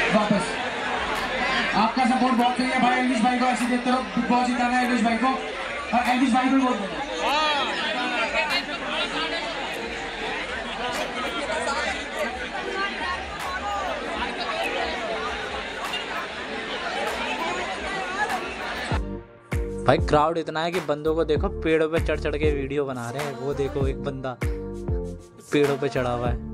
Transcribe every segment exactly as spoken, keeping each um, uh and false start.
वापस आपका सपोर्ट बहुत चाहिए भाई। एल्विश भाई को ऐसे देते रहो, बिग बॉस जिताना है एल्विश भाई को, और एल्विश भाई को वोट देना। भाई क्राउड इतना है कि बंदों को देखो पेड़ों पे चढ़ चढ़ के वीडियो बना रहे हैं। वो देखो एक बंदा पेड़ों पे चढ़ा हुआ है।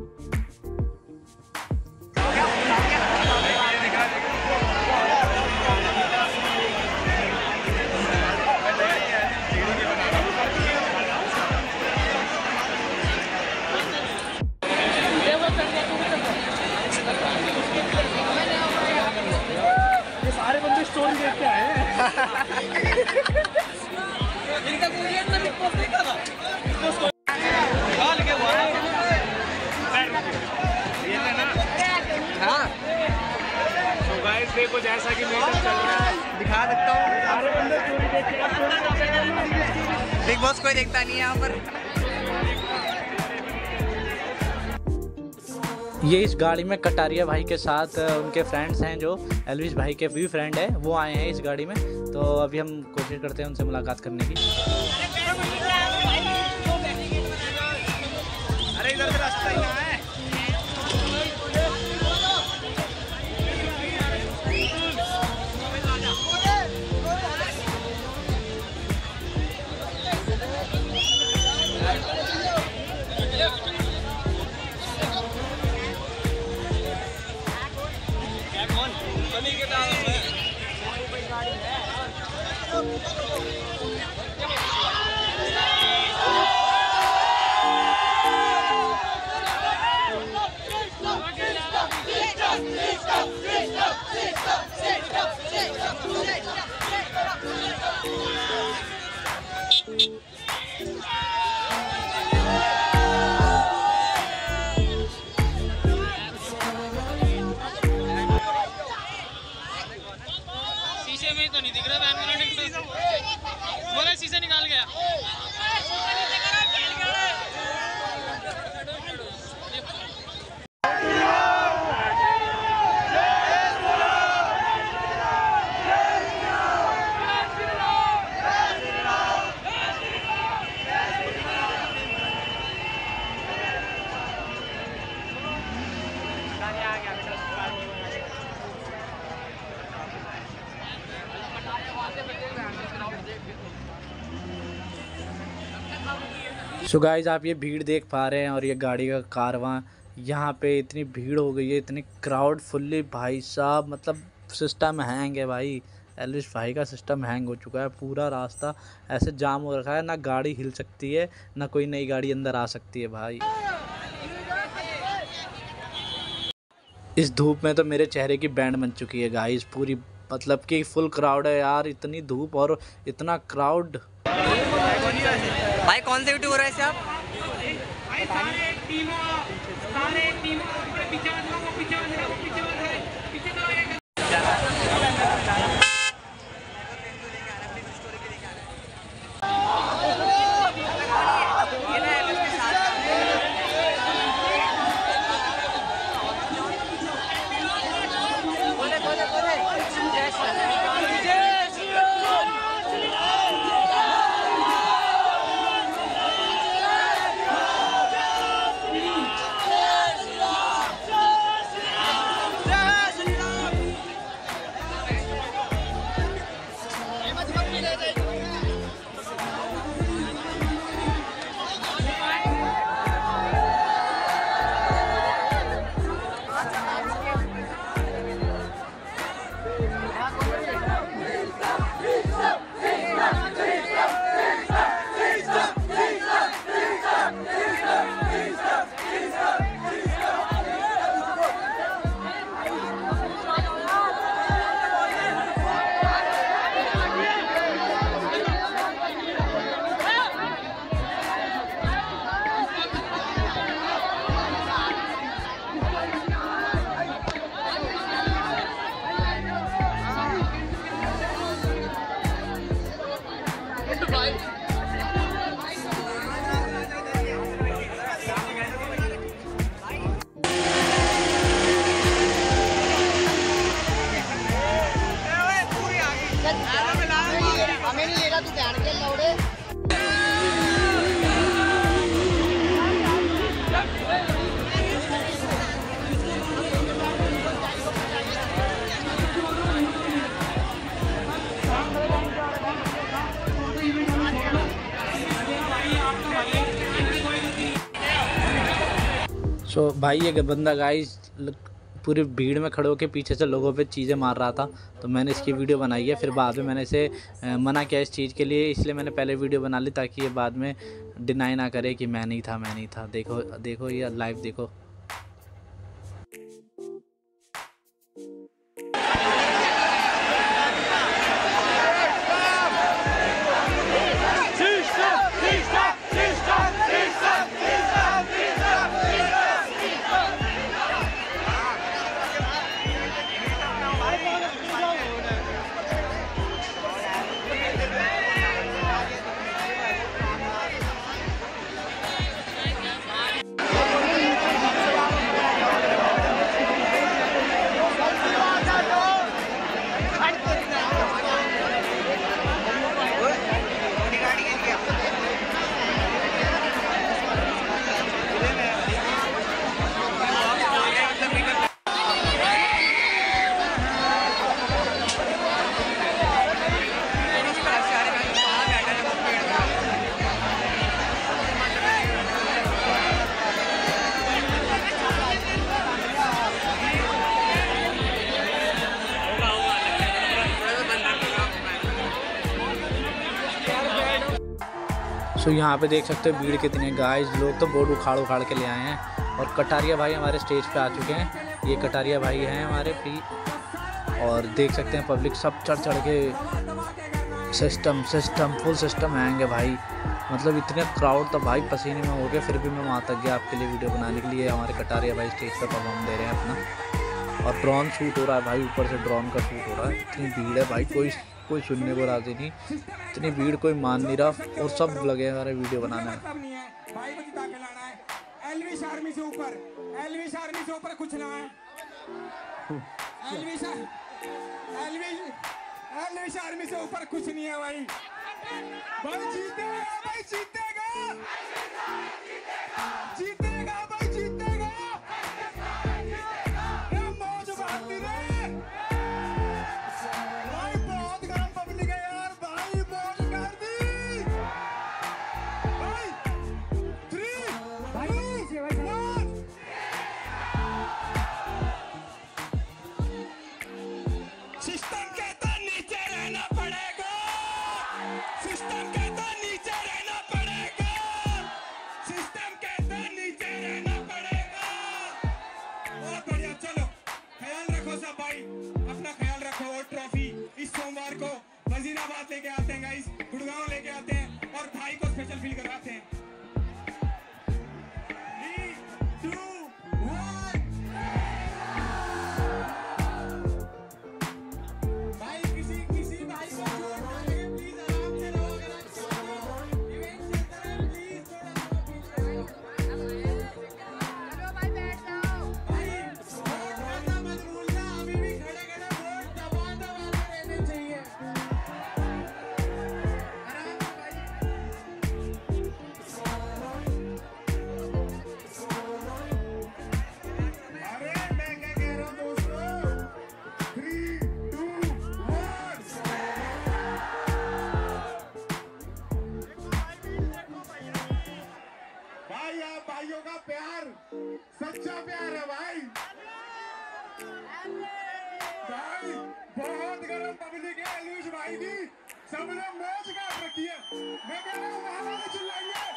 ये सारे बंदे स्टोरी देख के आए हैं। इनका कोई अंदर रिपोर्ट नहीं करा। हां लेके हुआ है। ये लेना। हां। तो गाइस देखो जैसा कि मेकअप चल रहा है दिखा सकता हूं। सारे बंदे स्टोरी देख के आप बिग बॉस कोई देखता नहीं है यहां पर। ये इस गाड़ी में कटारिया भाई के साथ उनके फ्रेंड्स हैं, जो एल्विश भाई के भी फ्रेंड है, वो आए हैं इस गाड़ी में। तो अभी हम कोशिश करते हैं उनसे मुलाकात करने की। अरे इधर से रास्ता ही है। शीशे में तो नहीं दिख रहा वैन बोला शीशे निकाल गया। सो गाइस आप ये भीड़ देख पा रहे हैं और ये गाड़ी का कारवां, यहाँ पे इतनी भीड़ हो गई है, इतनी क्राउड फुल्ली। भाई साहब मतलब सिस्टम हैंग है भाई। एल्विश भाई का सिस्टम हैंग हो चुका है। पूरा रास्ता ऐसे जाम हो रखा है, ना गाड़ी हिल सकती है ना कोई नई गाड़ी अंदर आ सकती है भाई। इस धूप में तो मेरे चेहरे की बैंड बन चुकी है गाइस पूरी, मतलब कि फुल क्राउड है यार। इतनी धूप और इतना क्राउड। भाई कौन से यूट्यूबर है आप? भाई सारे टीमों सारे टीमों पीछे वो पीछे वो पीछे पीछे सो so, भाई ये बंदा गाइस पूरी भीड़ में खड़े होकर पीछे से लोगों पे चीज़ें मार रहा था, तो मैंने इसकी वीडियो बनाई है। फिर बाद में मैंने इसे मना किया इस चीज़ के लिए, इसलिए मैंने पहले वीडियो बना ली ताकि ये बाद में डिनाई ना करे कि मैं नहीं था मैं नहीं था। देखो देखो ये लाइव देखो। सो so, यहाँ पे देख सकते हो भीड़ कितनी है गाइस, लोग तो बोर्ड उखाड़ उखाड़ के ले आए हैं। और कटारिया भाई हमारे स्टेज पे आ चुके हैं, ये कटारिया भाई हैं हमारे पी। और देख सकते हैं पब्लिक सब चढ़ चढ़ के सिस्टम सिस्टम फुल सिस्टम हैंगे भाई, मतलब इतने क्राउड था भाई पसीने में हो गए। फिर भी मैं वहाँ तक गया आपके लिए वीडियो बनाने के लिए। हमारे कटारिया भाई स्टेज पर परफॉर्म दे रहे हैं अपना, और ड्रोन शूट हो रहा है भाई, ऊपर से ड्रोन का शूट हो रहा है। इतनी भीड़ है भाई, कोई कोई सुनने को राजी नहीं, इतनी भीड़ कोई मान नहीं रहा, और सब लगे हमारे वीडियो बनाने में। भाई को जिता के लाना है, एलविश आर्मी से ऊपर, एलविश आर्मी से ऊपर कुछ ना है। एलविश एलविश एलविश आर्मी से ऊपर कुछ नहीं है भाई। भाई जीतेगा, भाई जीतेगा, जीतेगा भाई जीतेगा। मौज भारती रे भाई, बहुत गरम पब्लिक है यार भाई, मौज कर दी भाई। थ्री भाई वन। सिस्टम कहता नीचे रहना पड़ेगा, सिस्टम कहता नीचे रहना पड़ेगा, सिस्टम कहता नीचे रहना पड़ेगा। बहुत बढ़िया, चलो ख्याल रखो सब भाई, अपना ख्याल रखो। और ट्रॉफी इस सोमवार को वजीराबाद लेके आते हैं गाइस, गुड़गांव लेके आते हैं, और भाई को स्पेशल फील करवाते हैं। Three two one. भाई किसी किसी भाई को चोट ना लगे, प्लीज आराम से रहो। अगर आप चाहते हो इवेंट चलता है, प्लीज थोड़ा सा हेलो भाई बैठ जाओ। भाई वोट करना मत भूलना, अभी भी खड़े खड़े वोट दबा दबा के रहने चाहिए। आराम से भाई। अरे मैं क्या कह रहा हूँ दोस्तों, थ्री टू वन। भाई आप भाइयों का प्यार सच्चा प्यार है भाई। भाई बहुत गरम पब्लिक है एलविश भाई की, सबने मौज काट रखी है। मैं कह रहा हूँ वहां वाले चिल्लाइए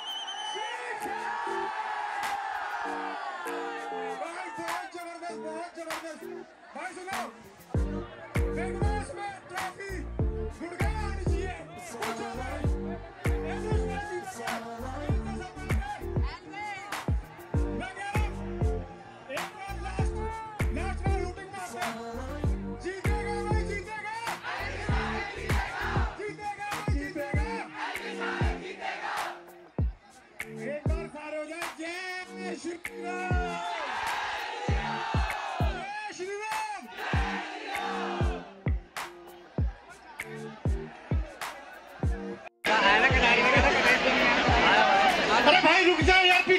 भाई, बहुत जबरदस्त बहुत जबरदस्त। भाई सुनो, बिग बॉस में ट्रॉफी गुड़गांव आनी चाहिए। पूछो भाई एलविश भाई जीतेगा, इनका सब बन गए। मैं कह रहा हूँ एक बार लास्ट लास्ट बार लूटिंग मारते हैं, जीतेगा भाई जीतेगा, जीतेगा भाई जीतेगा। एक बार सारे हो जाए, जय श्री राम, जय श्री राम। अरे भाई रुक जाओ यार,